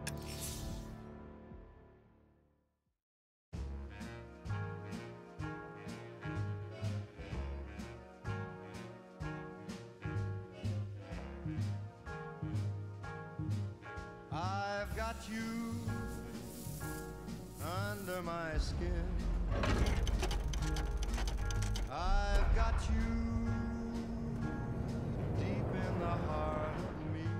I've got you under my skin. I've got you deep in the heart of me.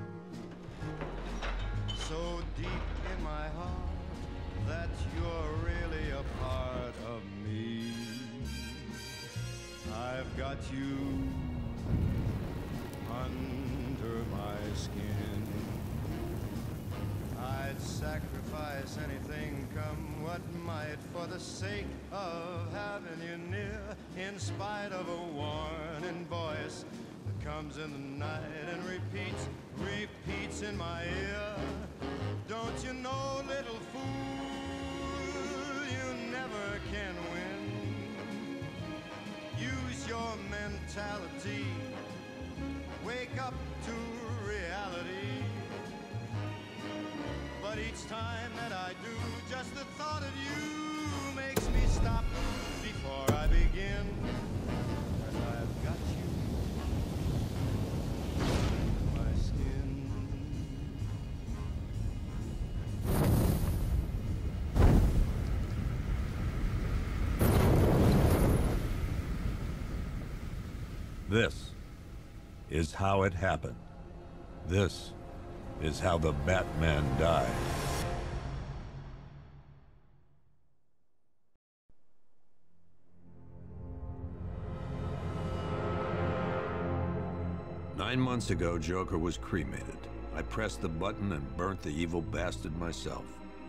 So deep in my heart that you're really a part of me. I've got you under my skin. I'd sacrifice anything, come what might, for the sake of having you near, in spite of a warning voice that comes in the night and repeats in my ear. Don't you know, little fool, you never can win. Use your mentality, wake up to reality. But each time that I do, just the thought of you makes me stop before I begin. And I've got you in my skin. This is how it happened. This is how the Batman died. Nine months ago, Joker was cremated. I pressed the button and burnt the evil bastard myself.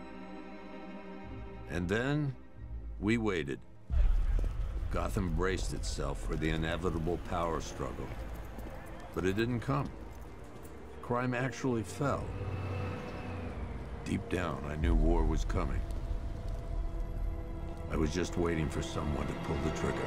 And then, we waited. Gotham braced itself for the inevitable power struggle. But it didn't come. Crime actually fell. Deep down, I knew war was coming. I was just waiting for someone to pull the trigger.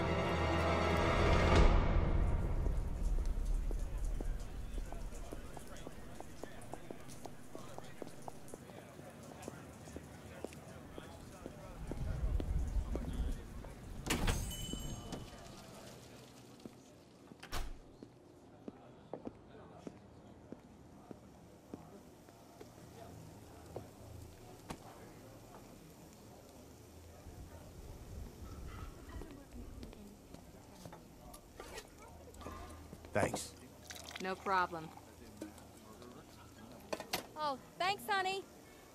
Thanks. No problem. Oh, thanks, honey.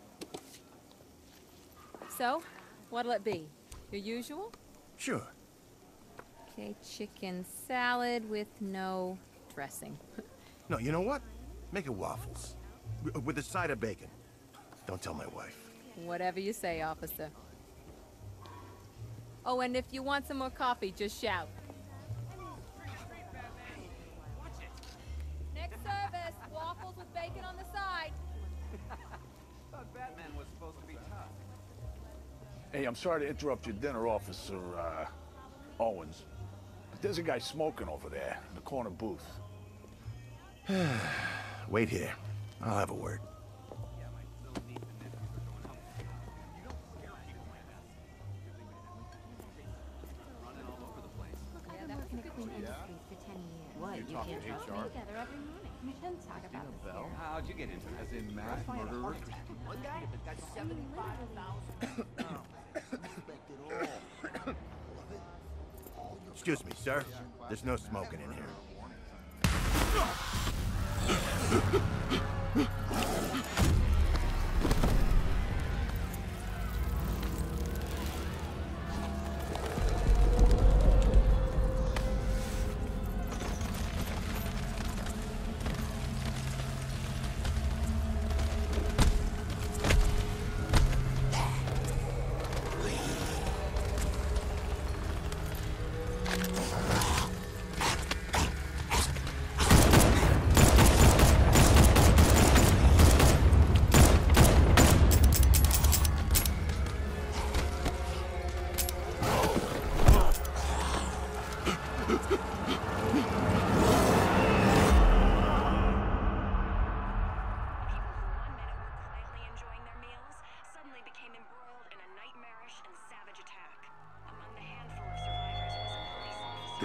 So, what'll it be? Your usual? Sure. Okay, chicken salad with no dressing. No, you know what? Make it waffles. With a side of bacon. Don't tell my wife. Whatever you say, officer. Oh, and if you want some more coffee, just shout. Next service, waffles with bacon on the side. Thought Batman was supposed to be tough. Hey, I'm sorry to interrupt your dinner, Officer, Owens. But there's a guy smoking over there in the corner booth. Wait here. I'll have a word. What? You can't trust me? Together every morning. We shouldn't talk about this here. How'd you get into it? As in mass murderer? One guy got 75,000. Excuse me, sir. There's no smoking in here.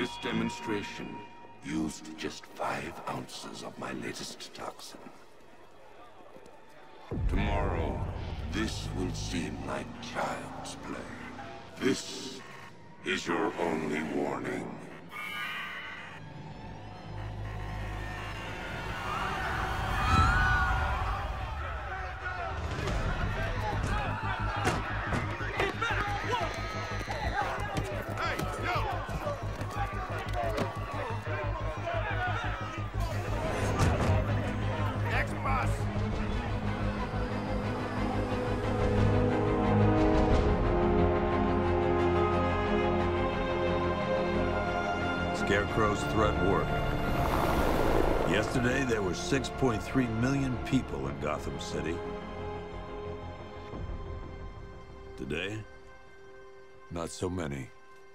This demonstration used just 5 ounces of my latest toxin. Tomorrow, this will seem like child's play. This is your only warning. Scarecrow's threat worked. Yesterday, there were 6.3 million people in Gotham City. Today, not so many.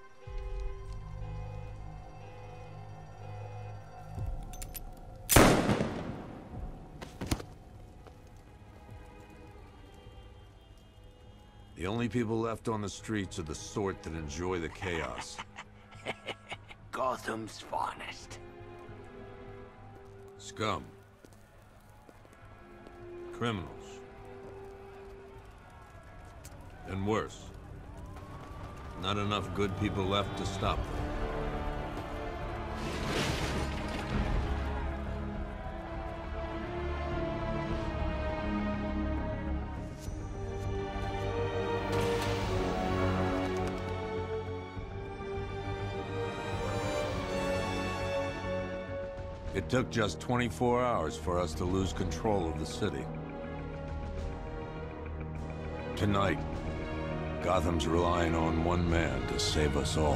The only people left on the streets are the sort that enjoy the chaos. Gotham's finest. Scum. Criminals. And worse. Not enough good people left to stop them. It took just 24 hours for us to lose control of the city. Tonight, Gotham's relying on one man to save us all.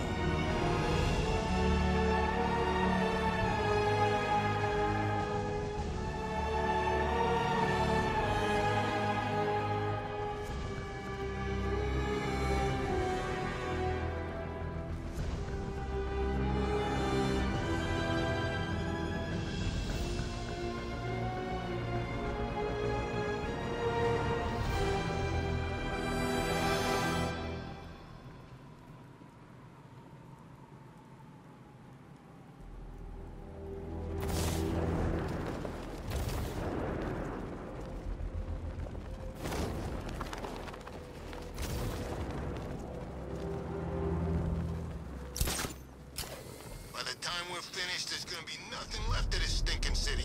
Finished, there's gonna be nothing left of this stinking city.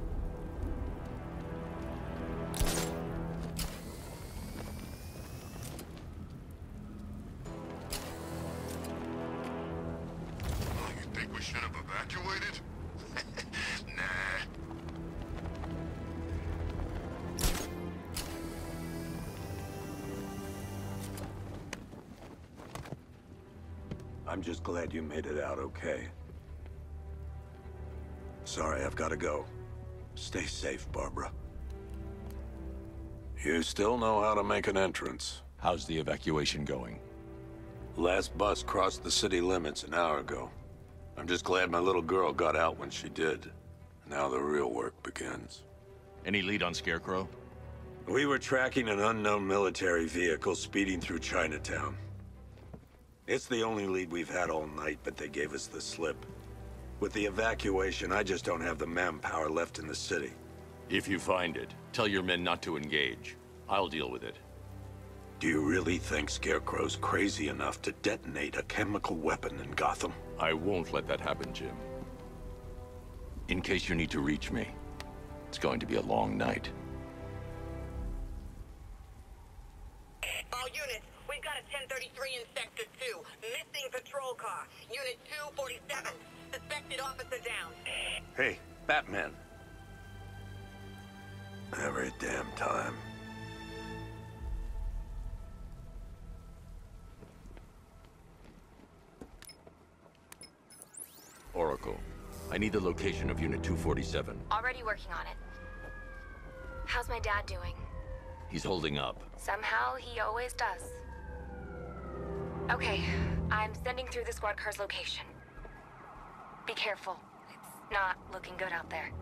Oh, you think we should have evacuated? Nah. I'm just glad you made it out okay. Sorry, I've got to go. Stay safe, Barbara. You still know how to make an entrance. How's the evacuation going? Last bus crossed the city limits an hour ago. I'm just glad my little girl got out when she did. Now the real work begins. Any lead on Scarecrow? We were tracking an unknown military vehicle speeding through Chinatown. It's the only lead we've had all night, but they gave us the slip. With the evacuation, I just don't have the manpower left in the city. If you find it, tell your men not to engage. I'll deal with it. Do you really think Scarecrow's crazy enough to detonate a chemical weapon in Gotham? I won't let that happen, Jim. In case you need to reach me, it's going to be a long night. All units, we've got a 1033 in Sector 2. Missing patrol car. Unit 247. Suspected officer down. Hey, Batman. Every damn time. Oracle, I need the location of Unit 247. Already working on it. How's my dad doing? He's holding up. Somehow, he always does. Okay, I'm sending through the squad car's location. Be careful. It's not looking good out there.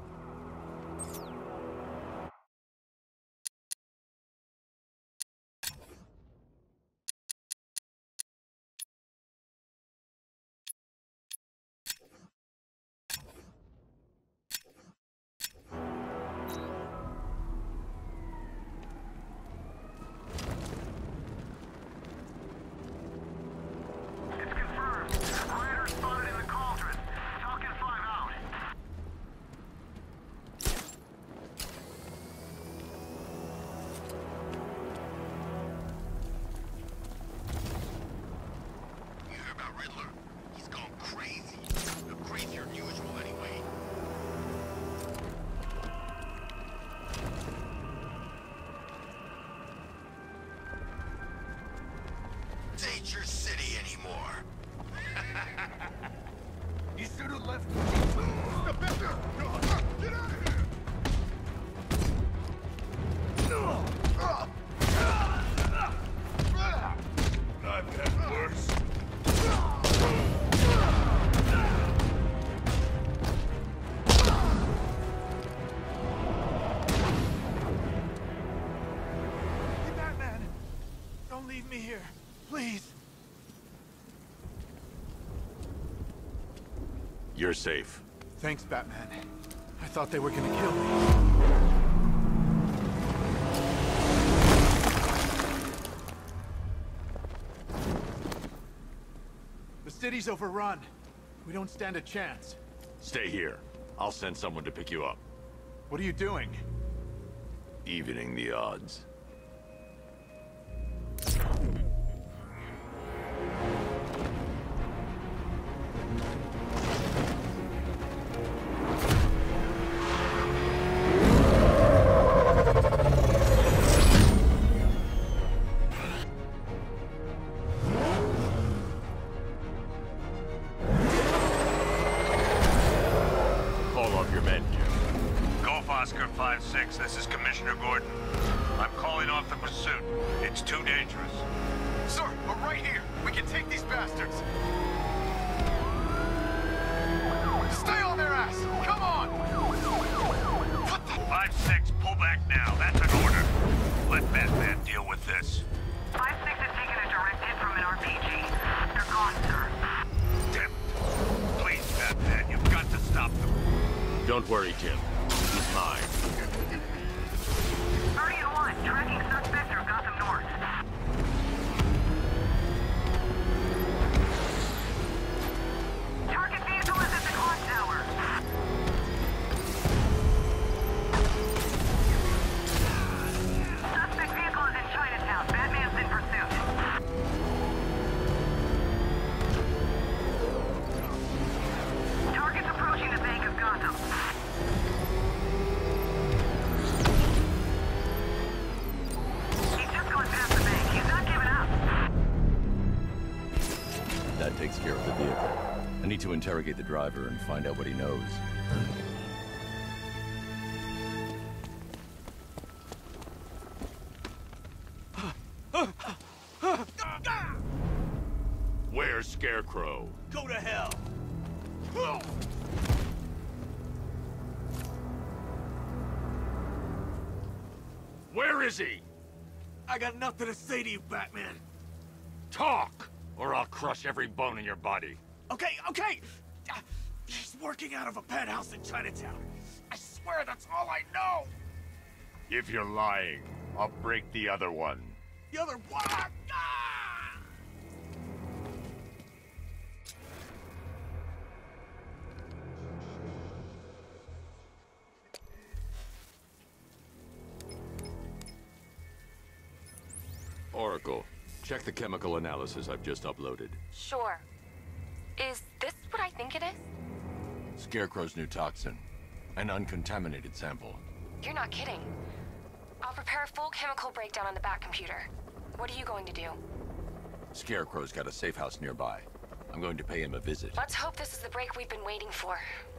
me here, please. You're safe. Thanks, Batman. I thought they were gonna kill me. The city's overrun. We don't stand a chance. Stay here. I'll send someone to pick you up. What are you doing? Evening the odds. Oscar 5-6, this is Commissioner Gordon. I'm calling off the pursuit. It's too dangerous. Sir, we're right here. We can take these bastards. Stay on their ass! Come on! What the... 5-6, pull back now. That's an order. Let Batman deal with this. 5-6 has taken a direct hit from an RPG. They're gone, sir. Tim, please, Batman, you've got to stop them. Don't worry, Tim. He's mine. 30-1, tracking suspect through Gotham North. Target vehicle is at the clock tower. Suspect vehicle is in Chinatown. Batman's in pursuit. Target's approaching the Bank of Gotham. That takes care of the vehicle. I need to interrogate the driver and find out what he knows. Where's Scarecrow? Go to hell! Where is he? I got nothing to say to you, Batman. Talk! Or I'll crush every bone in your body. Okay. He's working out of a penthouse in Chinatown. I swear that's all I know. If you're lying, I'll break the other one. The other one? Oracle, check the chemical analysis I've just uploaded. Sure. Is this what I think it is? Scarecrow's new toxin. An uncontaminated sample. You're not kidding. I'll prepare a full chemical breakdown on the back computer. What are you going to do? Scarecrow's got a safe house nearby. I'm going to pay him a visit. Let's hope this is the break we've been waiting for.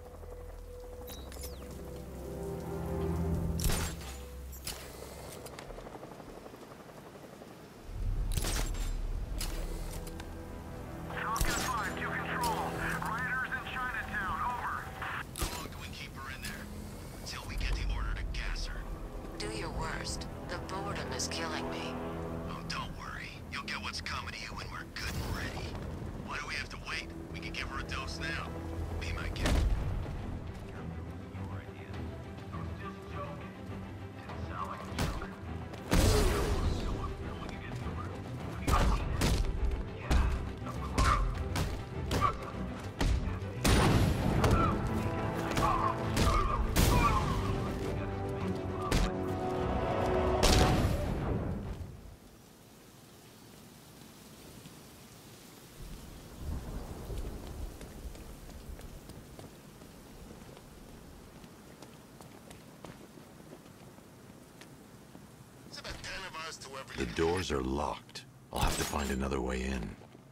The doors are locked. I'll have to find another way in.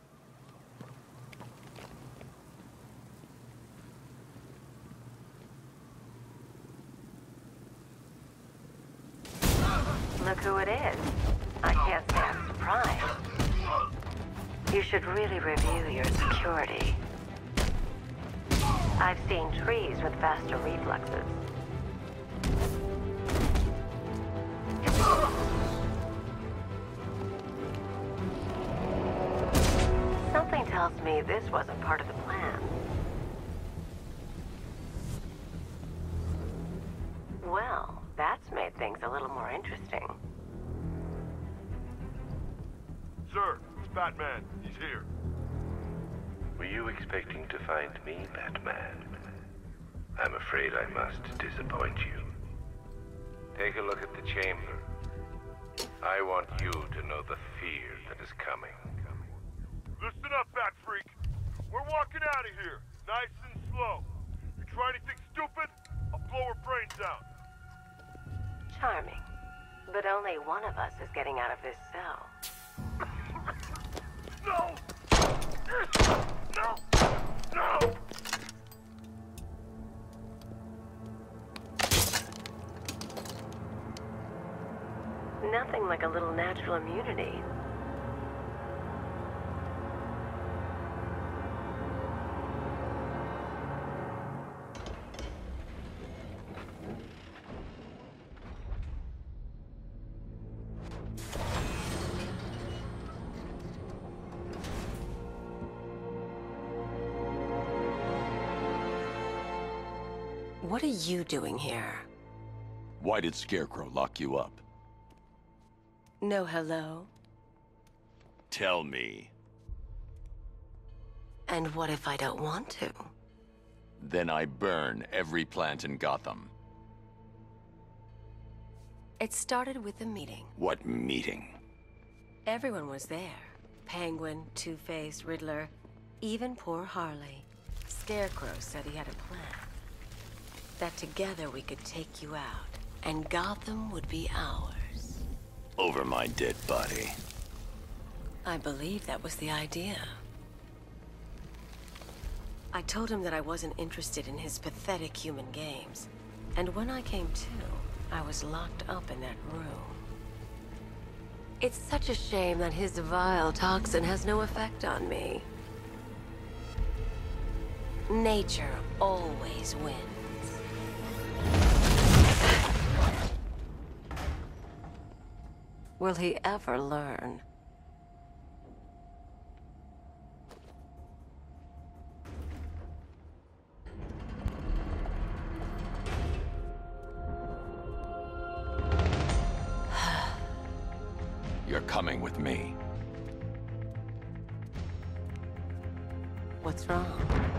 Look who it is. I can't stand surprise. You should really review your security. I've seen trees with faster reflexes. me this wasn't part of the plan. Well, that's made things a little more interesting. Sir, it's Batman. He's here. Were you expecting to find me, Batman? I'm afraid I must disappoint you. Take a look at the chamber. I want you to know the fear that is coming. Listen up, Bat Freak. We're walking out of here, nice and slow. You try anything stupid, I'll blow her brains out. Charming. But only one of us is getting out of this cell. No! No! No! Nothing like a little natural immunity. What are you doing here? Why did Scarecrow lock you up? No hello? Tell me. And what if I don't want to? Then I burn every plant in Gotham. It started with a meeting. What meeting? Everyone was there. Penguin, Two-Face, Riddler, even poor Harley. Scarecrow said he had a plan. That together we could take you out, and Gotham would be ours. Over my dead body. I believe that was the idea. I told him that I wasn't interested in his pathetic human games. And when I came to, I was locked up in that room. It's such a shame that his vile toxin has no effect on me. Nature always wins. Will he ever learn? You're coming with me. What's wrong?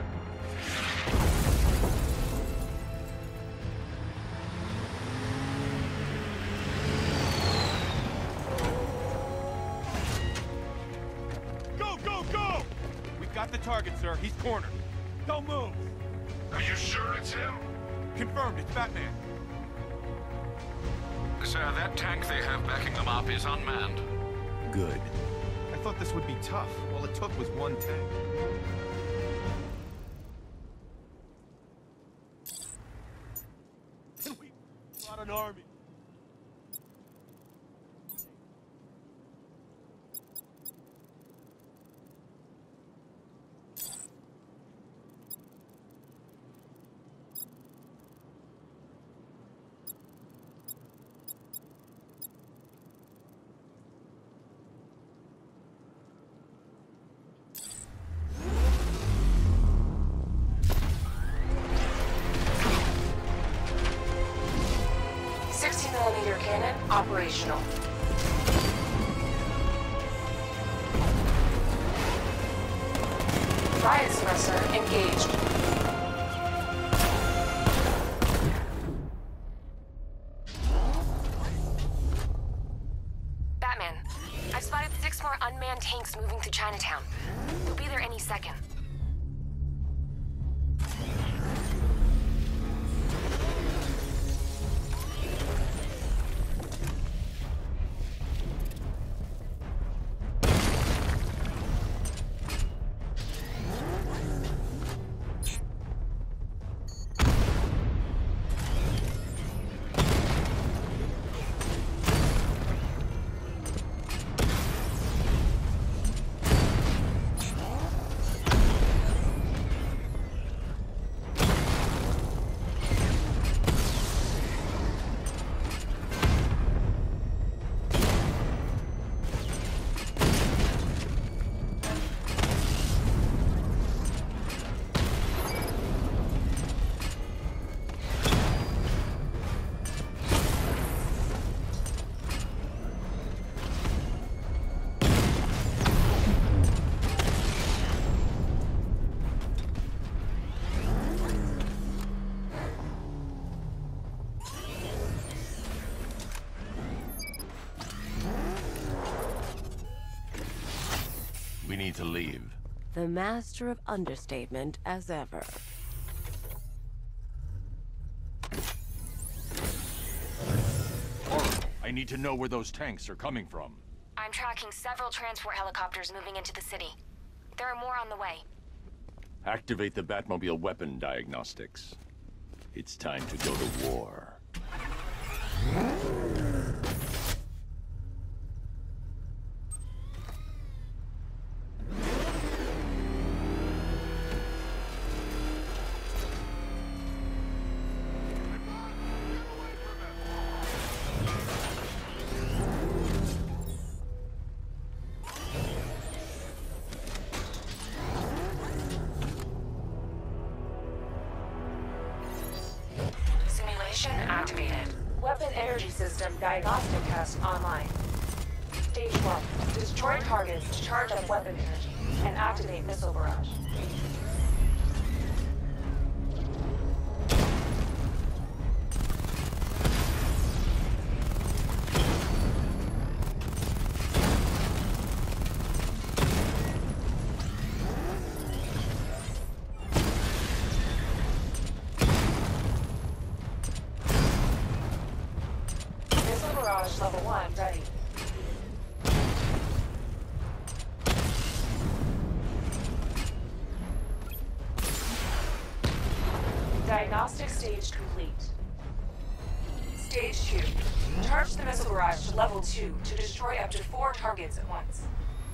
Got the target, sir. He's cornered. Don't move. Are you sure it's him? Confirmed. It's Batman. Sir, that tank they have backing them up is unmanned. Good. I thought this would be tough. All it took was one tank. We got an army. Cannon operational. Riot suppressor engaged. Batman, I've spotted 6 more unmanned tanks moving through Chinatown. They'll be there any second. We need to leave. The master of understatement as ever. I need to know where those tanks are coming from. I'm tracking several transport helicopters moving into the city. There are more on the way. Activate the Batmobile weapon diagnostics. It's time to go to war. Simulation activated. Weapon energy system diagnostic test online. Stage 1. Destroy targets to charge up weapon energy and activate missile barrage. Level 1 ready. Diagnostic stage complete. Stage 2. Charge the missile barrage to level 2 to destroy up to 4 targets at once.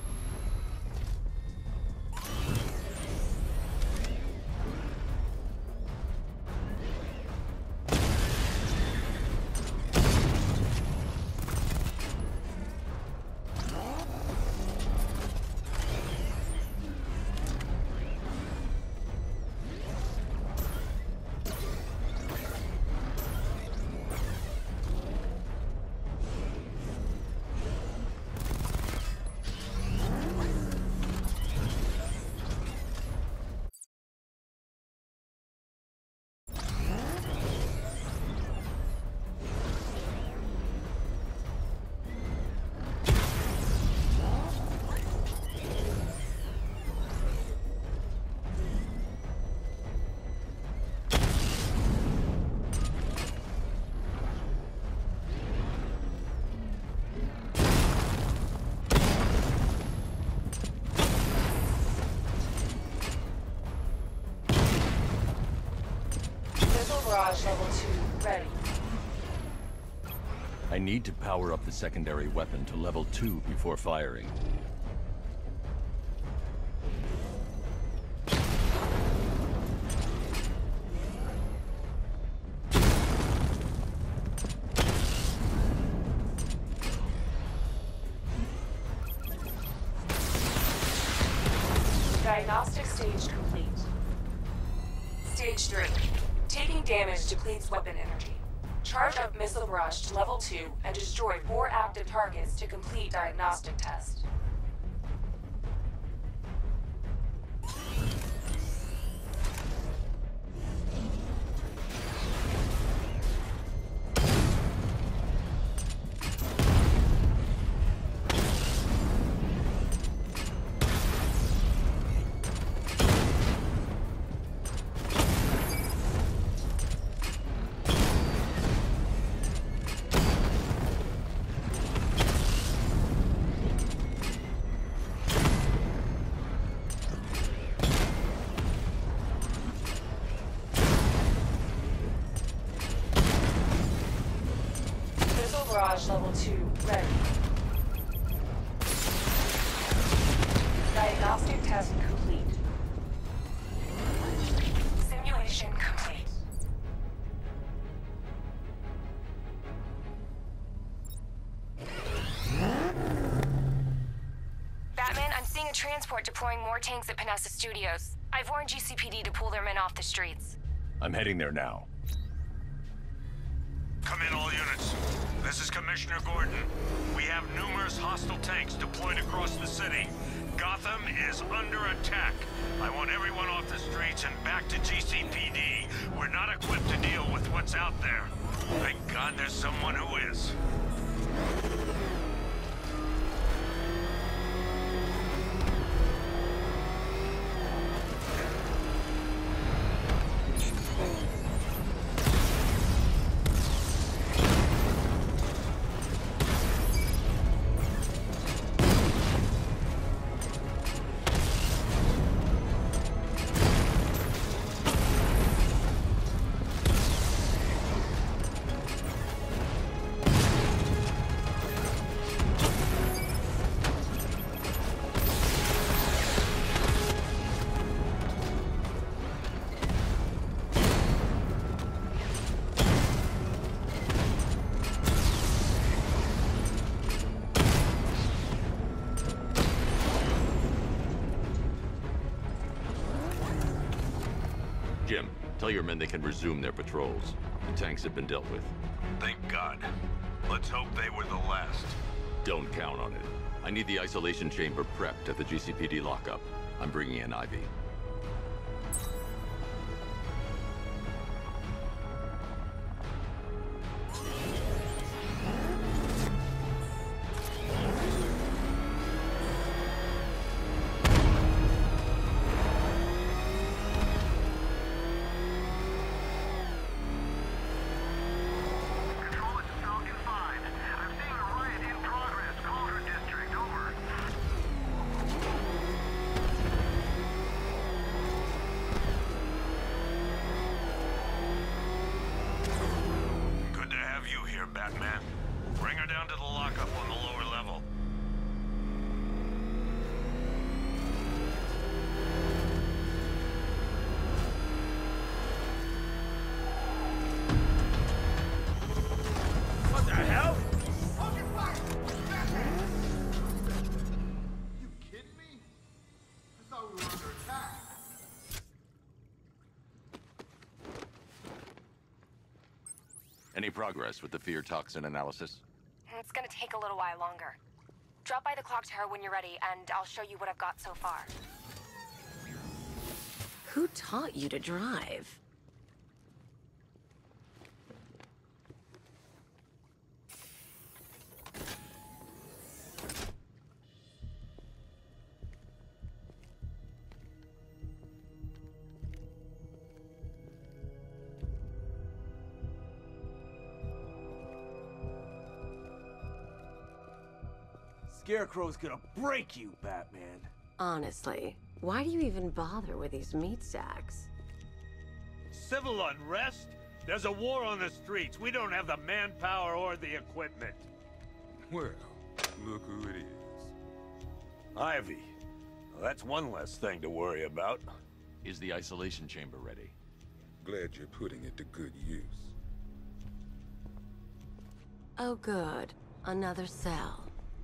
Barrage level 2 ready. I need to power up the secondary weapon to level 2 before firing. Diagnostic stage complete. Stage 3. Taking damage depletes weapon energy. Charge up missile barrage to level 2 and destroy 4 active targets to complete diagnostic test. Barrage level 2 ready. Diagnostic test complete. Simulation complete. Batman, I'm seeing a transport deploying more tanks at Panessa Studios. I've warned GCPD to pull their men off the streets. I'm heading there now. Come in, all units. This is Commissioner Gordon. We have numerous hostile tanks deployed across the city. Gotham is under attack. I want everyone off the streets and back to GCPD. We're not equipped to deal with what's out there. Thank God there's someone who is. Jim, tell your men they can resume their patrols. The tanks have been dealt with. Thank God. Let's hope they were the last. Don't count on it. I need the isolation chamber prepped at the GCPD lockup. I'm bringing in Ivy. Batman. Bring her down to the lockup on the lower level. What the hell? You kidding me? I thought we were under attack. Any progress with the fear toxin analysis? It's gonna take a little while longer. Drop by the clock tower when you're ready, and I'll show you what I've got so far. Who taught you to drive? Scarecrow's gonna break you, Batman. Honestly, why do you even bother with these meat sacks? Civil unrest? There's a war on the streets. We don't have the manpower or the equipment. Well, look who it is. Ivy. Well, that's one less thing to worry about. Is the isolation chamber ready? Glad you're putting it to good use. Oh good. Another cell.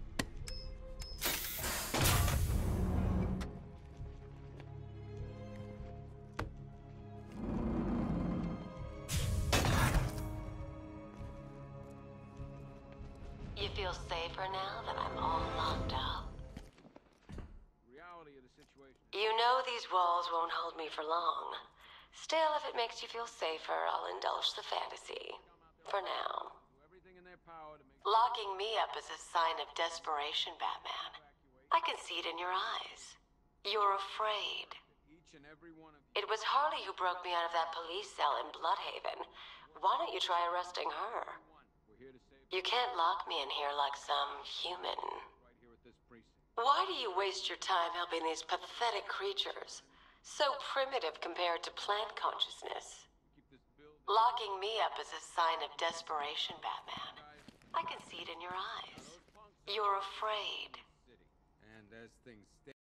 You feel safer now that I'm all locked up? Reality of the situation. You know these walls won't hold me for long. Still, if it makes you feel safer, I'll indulge the fantasy. For now. Locking me up is a sign of desperation, Batman. I can see it in your eyes. You're afraid. It was Harley who broke me out of that police cell in Bloodhaven. Why don't you try arresting her? You can't lock me in here like some human. Why do you waste your time helping these pathetic creatures? So primitive compared to plant consciousness. Locking me up is a sign of desperation, Batman. I can see it in your eyes. You're afraid. And as things stand.